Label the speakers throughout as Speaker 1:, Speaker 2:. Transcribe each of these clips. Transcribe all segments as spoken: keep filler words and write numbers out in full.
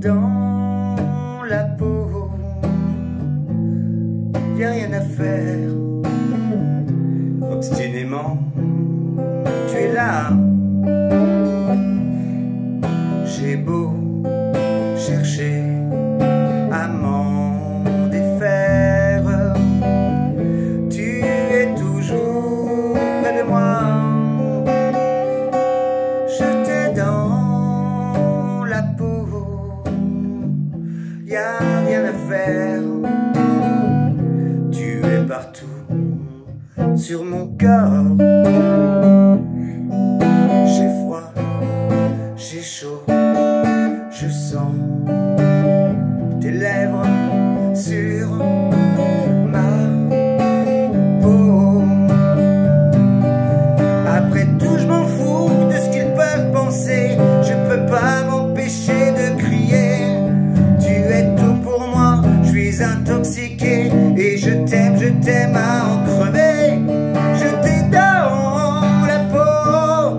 Speaker 1: dans la peau, y a rien à faire. Obstinément, tu es là. J'ai beau chercher à m'en défaire, tu es toujours près de moi. Je t'ai dans la peau, y a rien à faire. Tu es partout sur mon corps. J'ai froid, j'ai chaud, je sens tes lèvres sur ma peau. Après tout, je m'en fous de ce qu'ils peuvent penser. Je peux pas m'empêcher de crier. Tu es tout pour moi, je suis intoxiqué. Et je t'aime, je t'aime à en crever. Je t'ai dans la peau,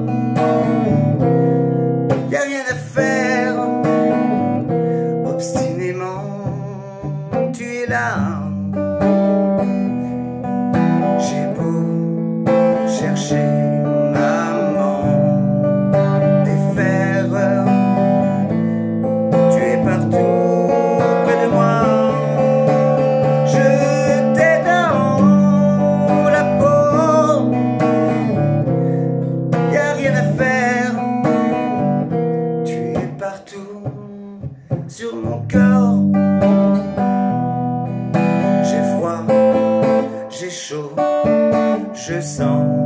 Speaker 1: y a rien à faire. Obstinément, tu es là. J'ai beau chercher à m'en défaire, tu es partout près de moi. Je t'ai dans la peau, y a rien à faire. Tu es partout sur mon corps. J'ai froid, j'ai chaud, je sens